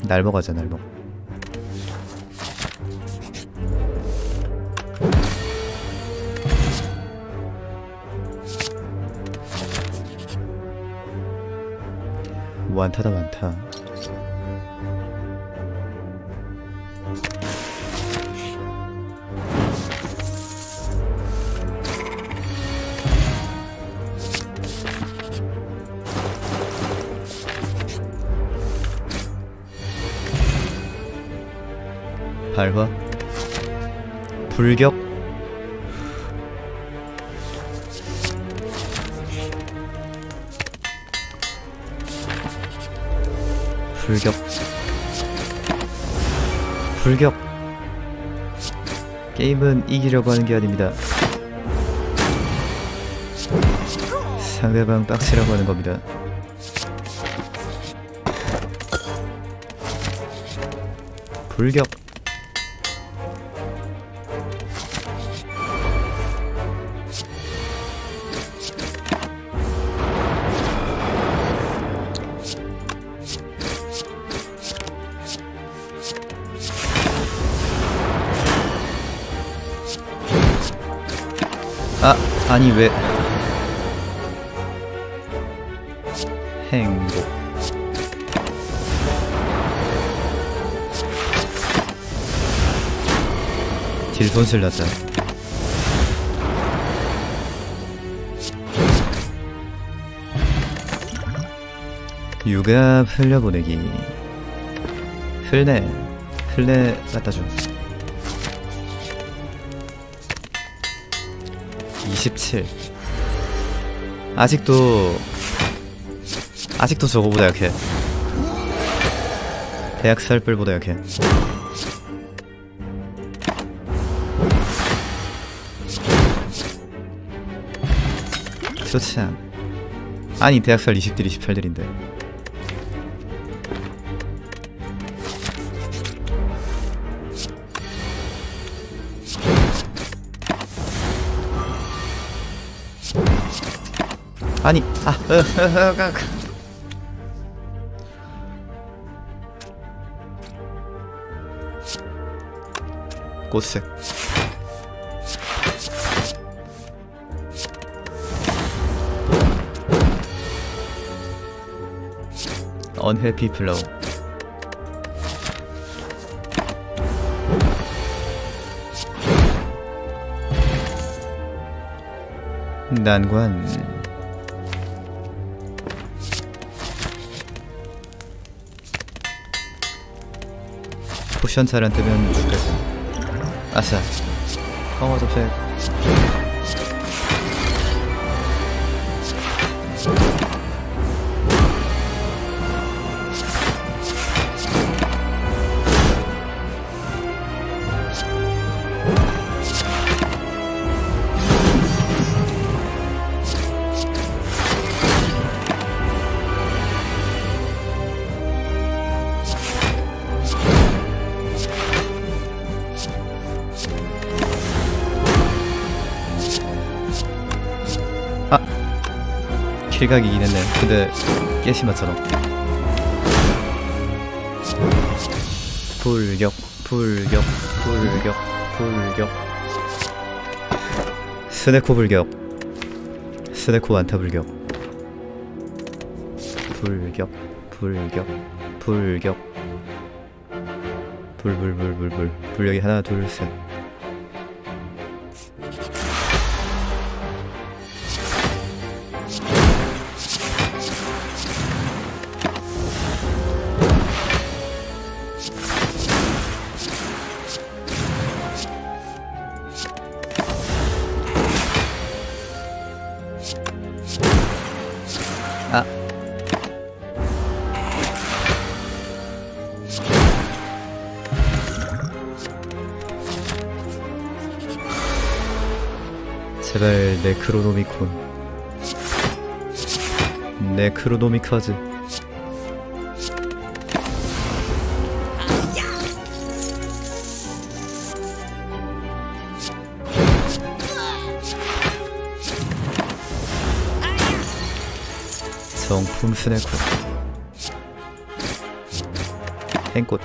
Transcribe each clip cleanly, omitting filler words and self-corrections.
날먹 하자 날먹. 완타다 완타. 발화 불격 불격 불격. 게임은 이기려고 하는 게 아닙니다. 상대방 빡치라고 하는 겁니다. 불격. 아니 왜 행복. 딜 손실 났다. 유갑 흘려보내기. 흘내 갖다줘. 27. 아직도 저거보다 약해. 대학 살뿔보다 약해. 표참. 아니 대학살 20딜 28딜인데. 아니 꽃색. 언해피 플로우. 난관. 포션 잘 안뜨면 죽겠어. 아싸. 강화 접색. 킬각이긴 했네. 근데 깨심했잖아. 불격 스네코 불격. 스네코 완타 불격. 불격 불격이 하나 둘 셋. 제발 네크로노미콘. 네크로노미카즈. 정품 스네코. 앵꽃.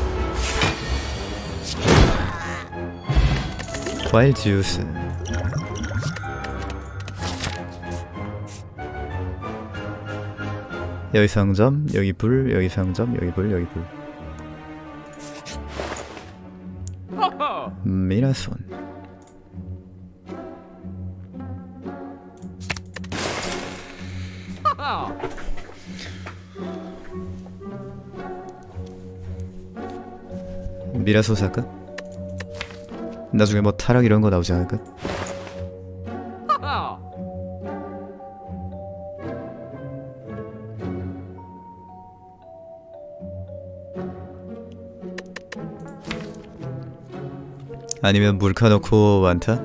과일 주스. 여기 상점, 여기 불, 여기 상점, 여기 불, 여기 불. 미라손. 미라손 살까? 나중에 뭐 타락 이런 거 나오지 않을까? 아니면 물카 넣고 완타?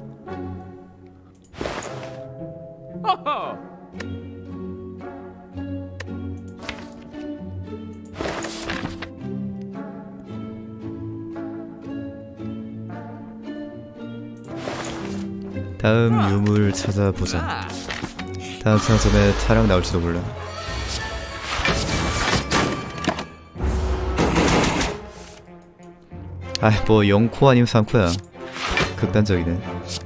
다음 유물 찾아보자. 다음 상점에 타락 나올지도 몰라. 아, 뭐 0코 아니면 3코야. 극단적이네.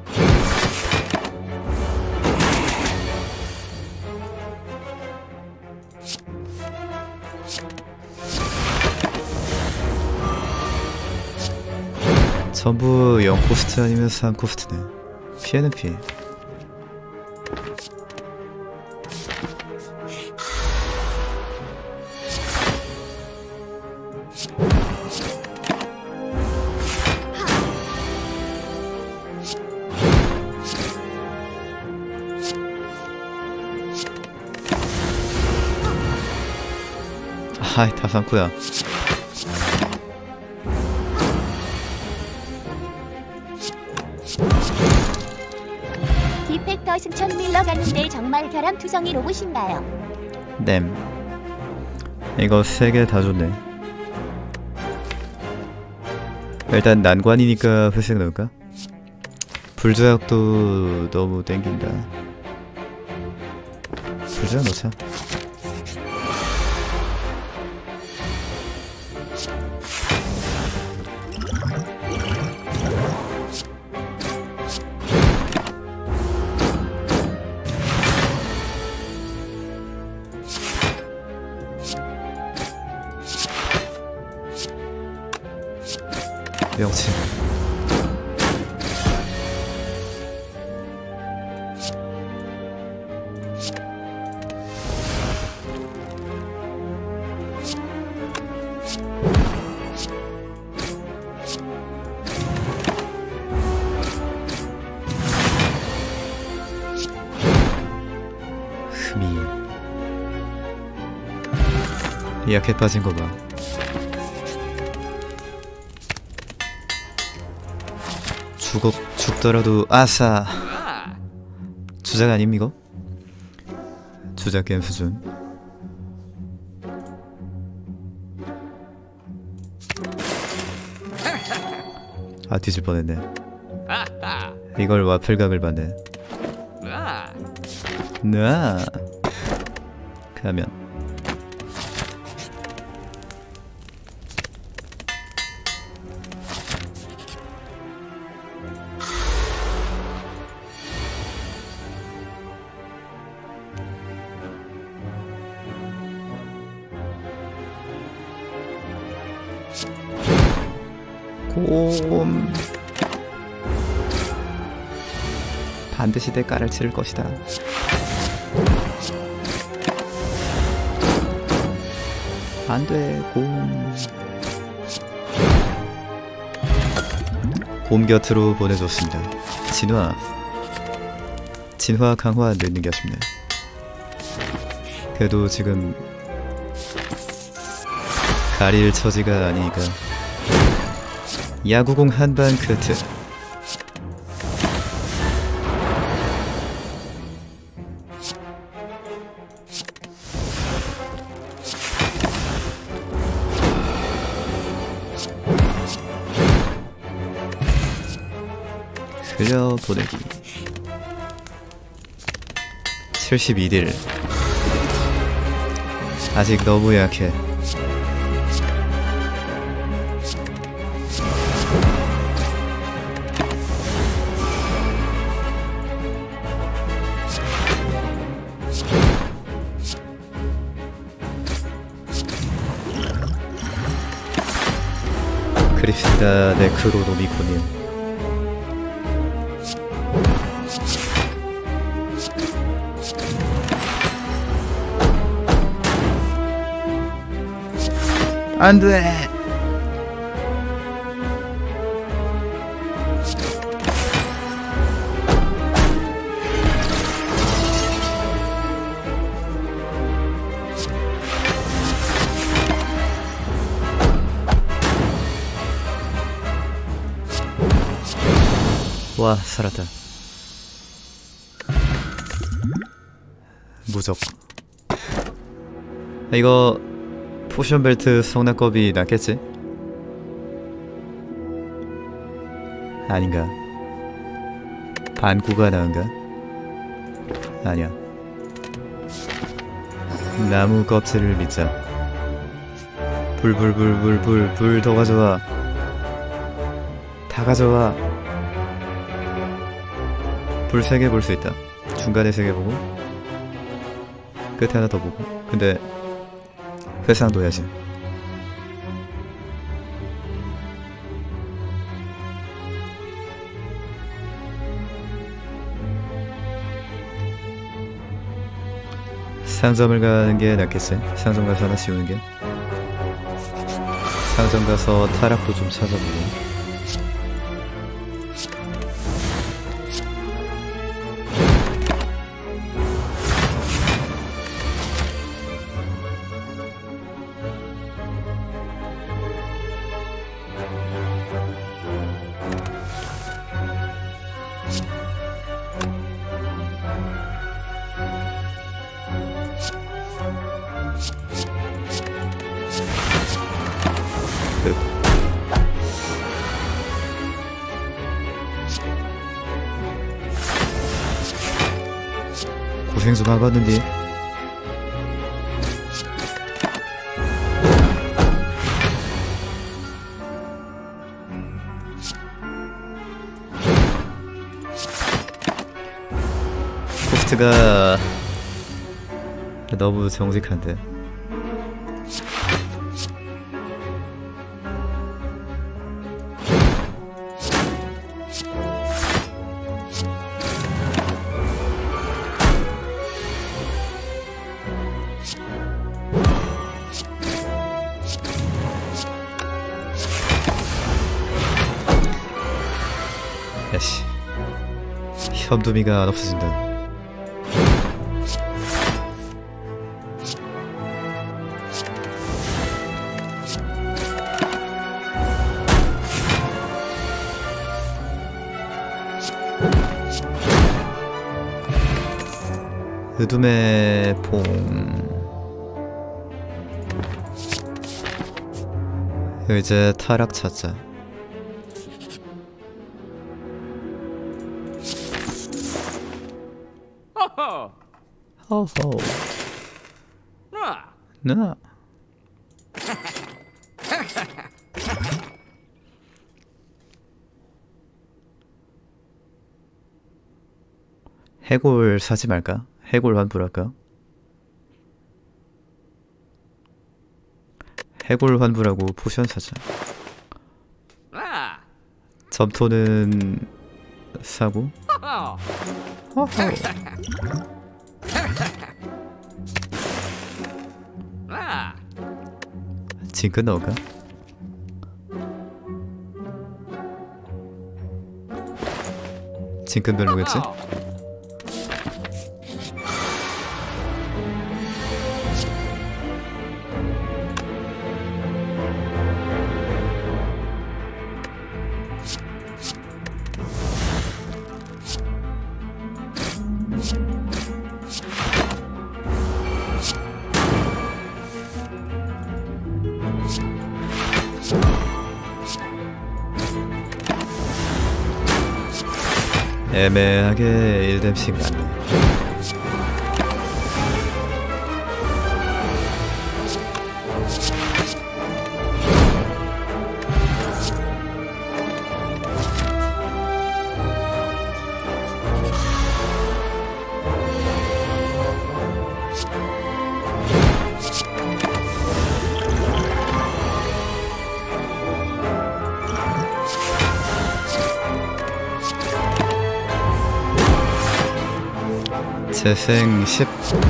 전부 0코스트 아니면 3코스트네. 피해는 피해. 아이, 다 3코야. 디펙터 승천 밀러 갔는데 정말 결함투성이 로봇인가요? 램. 이거 3개 다 좋네. 일단 난관이니까 회색 넣을까? 불조약도 너무 땡긴다. 불조약 넣자. 명치. 흠이 약해 빠진 거 봐. 죽더라도 아싸. 주작 아님 이거? 주작 게임 수준. 아, 뒤질 뻔했네. 이걸 와플각을 받네. 나 가면 곰. 반드시 대가를 치를 것이다. 안돼. 곰 곁으로 보내줬습니다. 진화 강화 넣는 게 아쉽네. 그래도 지금 가릴 처지가 아니니까 야구공 한방 크트. 흘려보내기. 72딜. 아직 너무 약해. 그립시다 네크로노미코님. 안돼. 와, 살았다. 무적. 이거 포션 벨트 성납급이 낫겠지? 아닌가? 반구가 나은가? 아니야. 나무 껍질을 믿자. 불 더 가져와. 다 가져와. 불 3개 볼 수 있다. 중간에 3개 보고 끝에 하나 더 보고. 근데 회상 둬야지. 상점을 가는 게 낫겠지? 상점 가서 하나 씌우는 게. 상점 가서 타락도 좀 찾아보고. 고생 좀 하고 왔는데. 코스트가 너무 정직한데. 야씨, 현두미가 안 없어진다. 어둠의 봄. 이제 타락 찾자. 호호. 나. 해골 사지 말까? 해골 환불할까? 해골 환불하고 포션 사자. 점토는 사고. 호호. 징크 넣을까? 징크 별로겠지? 애매하게 1뎀씩 맞네. 재생 10.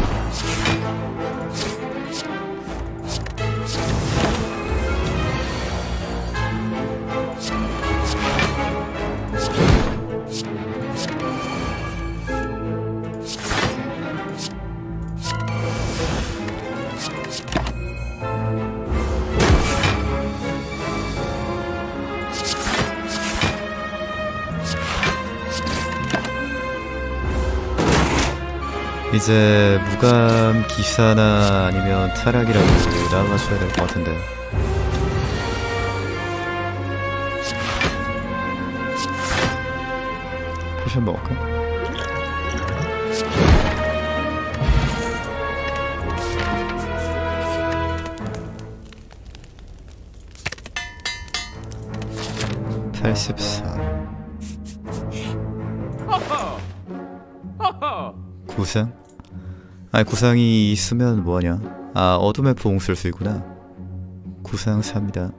이제 무감 기사나 아니면 타락이라도 나와줘야 될 것 같은데. 포션 먹을까? 구상? 아니 구상이 있으면 뭐하냐. 아 어둠의 포옹 쓸 수 있구나. 구상 삽니다.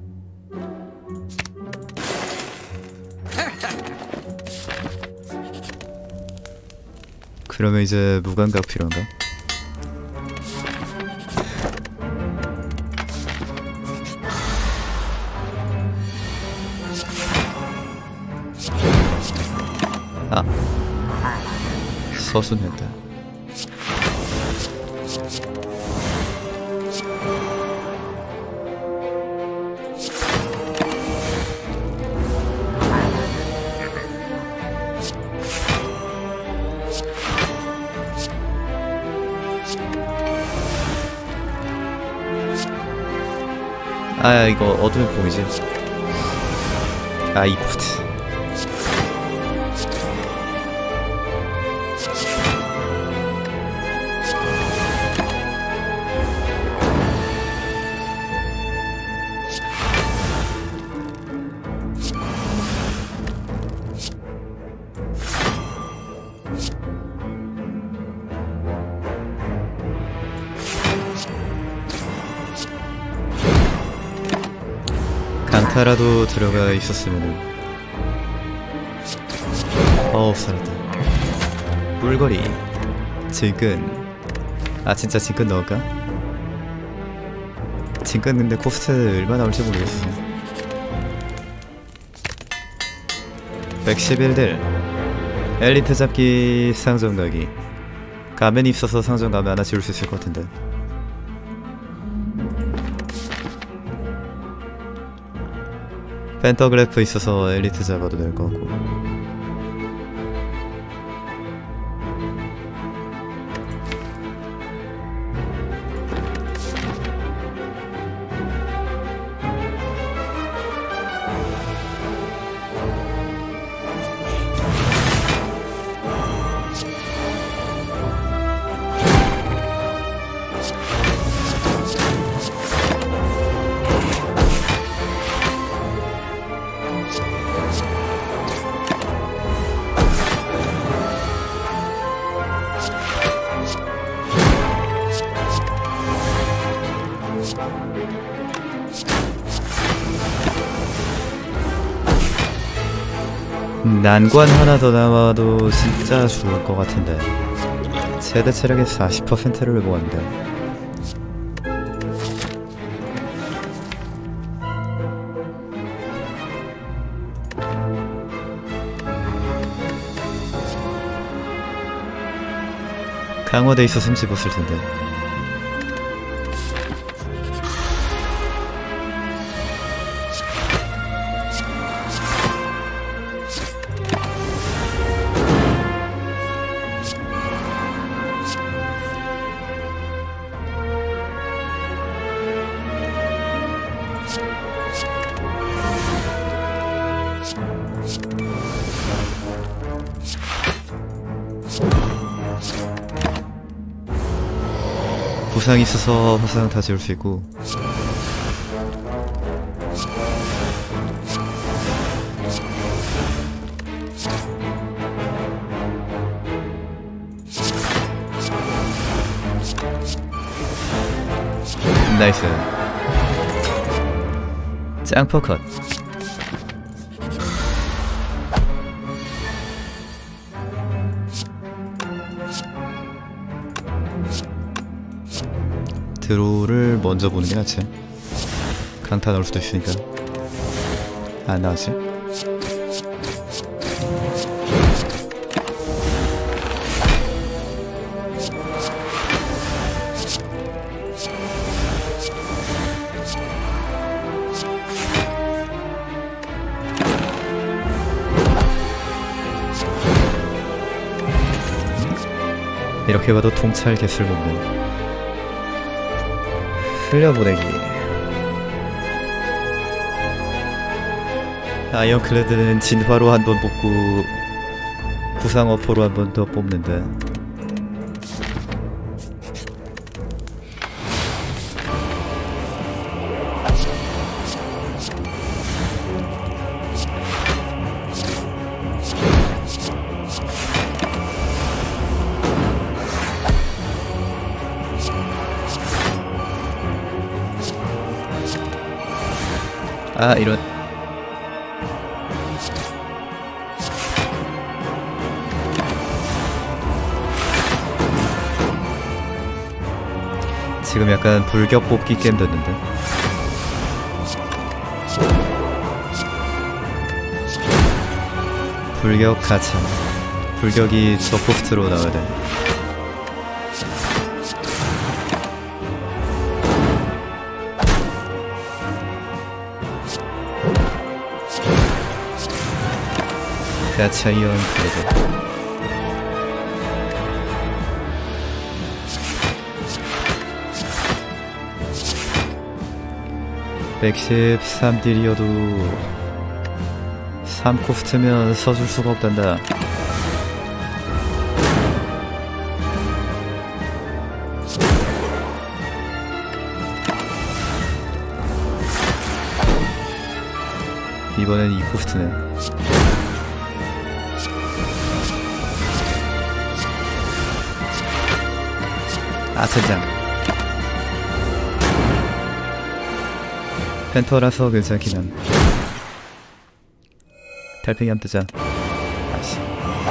그러면 이제 무감각 필요한가? 아 서순했다. 아 이거 어둠의 봄이지. 아 이코트. 강타라도 들어가 있었으면은. 살았다. 뿔거리 질끈. 아 진짜 질끈 넣을까? 질끈 근데 코스트 얼마 나올지 모르겠어. 111딜 엘리트 잡기 상점 가기. 가면이 있어서 상점 가면 하나 지울 수 있을 것 같은데. 펜터그래프 있어서 엘리트 잡아도 될 것 같고. 난관 하나 더 나와도 진짜 죽을 것 같은데. 최대 체력의 40%를 모았는데. 강화돼 있었으면 집었을 텐데. 부상 있어서 화상 다 지울 수 있고. 나이스. 짱퍼컷. 드로우를 먼저 보는 게 낫지. 강타 넣을 수도 있으니까. 안 나왔지? 이렇게 봐도 통찰 개술 먹는 흘려보내기. 아이언클레드는 진화로 한 번 뽑고 부상 어포로 한 번 더 뽑는다. 아, 이런. 지금 약간 불격 뽑기 게임 됐는데. 불격 가차. 불격이 저 포스트로 나와야 돼. 가차 이언 그래도. 113딜이어도 3코스트면 서줄 수가 없단다. 이번엔 2코스트네. 아, 젠장. 펜터라서 괜찮긴 함. 달팽이 함 뜨자. 아씨.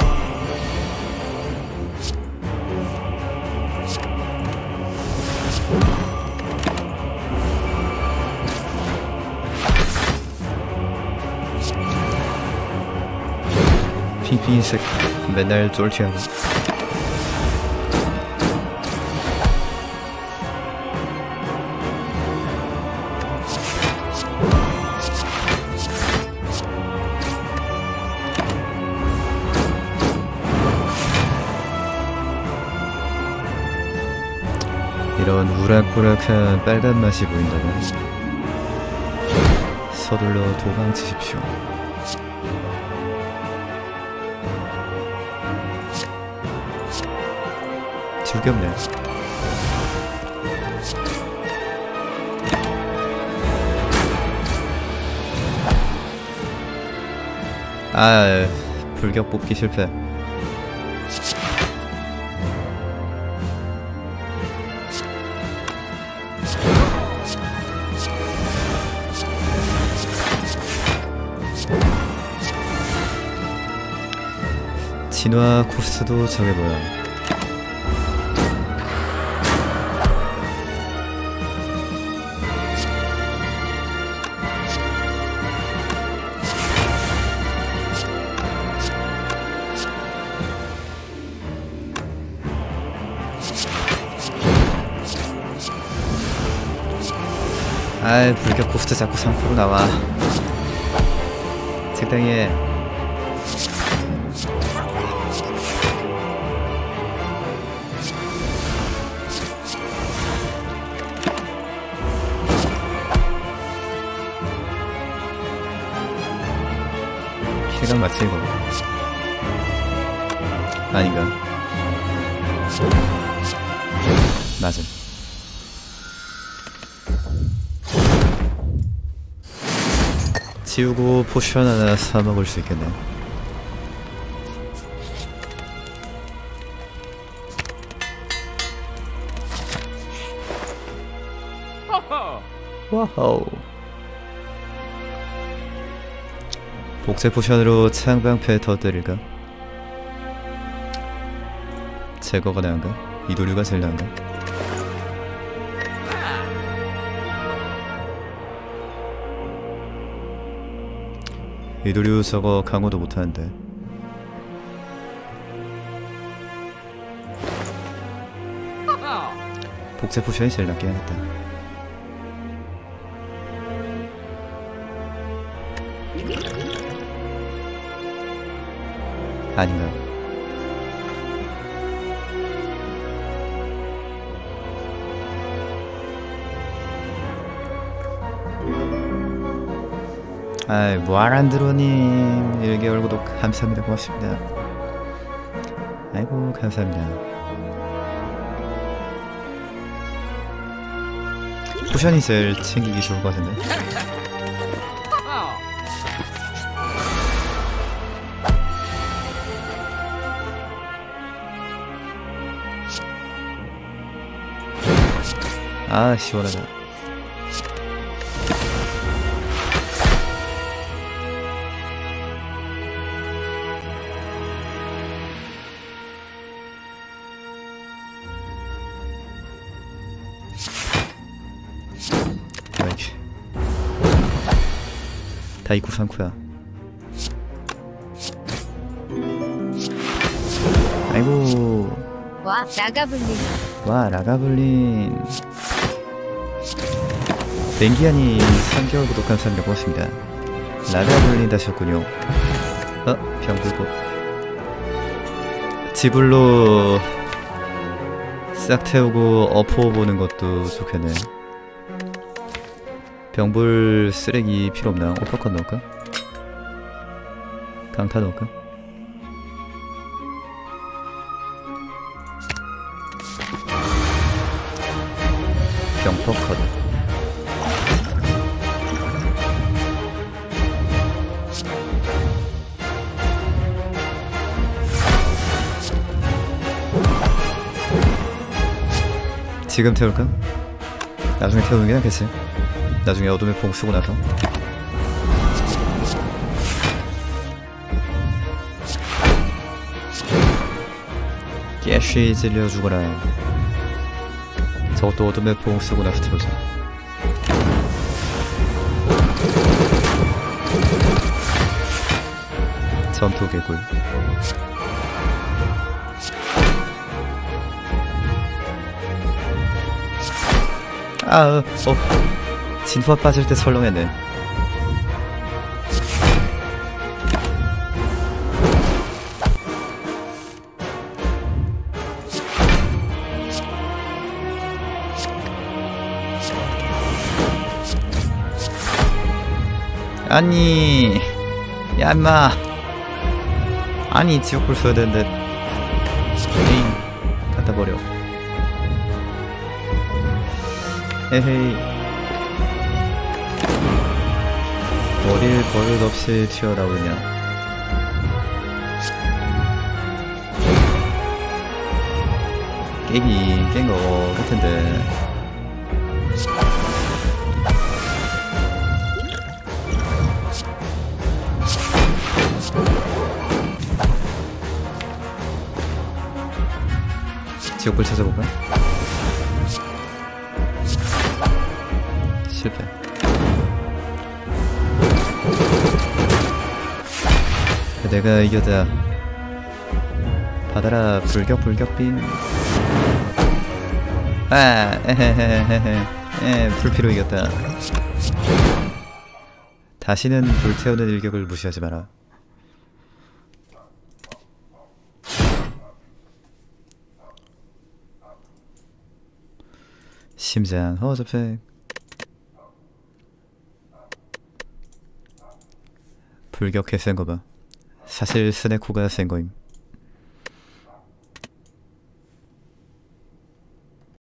핑핑색 맨날 쫄취하고. 이런 우락부락한 빨간 맛이 보인다면 서둘러 도망치십시오. 즐겁네. 아, 불격 뽑기 실패. 진화 코스도 저게 뭐야. 아이, 불격 코스트 자꾸 3% 나와. 적당히 해. 시간 맞지 이거? 아닌가? 맞음. 지우고 포션 하나 사 먹을 수 있겠네. 와우. 복제 포션으로 창방패 더 때릴까? 제거가 나은가? 이도류가 제일 나은가? 이도류 저거 강호도 못하는데. 복제 포션이 제일 낫게 해야겠다. 아닌가. 아이 무아란드로님 1개월 구독 감사합니다. 고맙습니다. 아이고 감사합니다. 포션이 제일 챙기기 좋을 것 같은데. 아 시원하다. 다이쿠 상쿠야. 아이고. 와 라가블린. 와 라가블린. 뱅기아니 3개월 구독 감사합니다. 고맙습니다. 라가블린 다셨군요. 병불꽃. 지불로 싹 태우고 어포 보는 것도 좋겠네. 병불 쓰레기 필요 없나? 오퍼컷 넣을까? 강타 넣을까? 병퍼컷. 지금 태울까? 나중에 태우는 게 낫겠지? 나중에 어둠의 봉 쓰고 나서. 깨쉬 찔려 죽어라. 저것도 어둠의 봉 쓰고 나서 태우자. 전투 개굴. 진화 빠질 때 설렁했네. 아니 야 인마. 아니 지옥불 써야 되는데. 에잉 갖다 버려. 에헤이. 어딜 버릇없이 튀어나오냐. 깨긴 깬 거 같은데. 지옥불 찾아볼까? 실패. 내가 이겼다. 받아라 불격빔. 불피로 이겼다. 다시는 불태우는 일격을 무시하지 마라. 심장 허접해. 불격해 센 거 봐. 사실 스네코가 센 거임.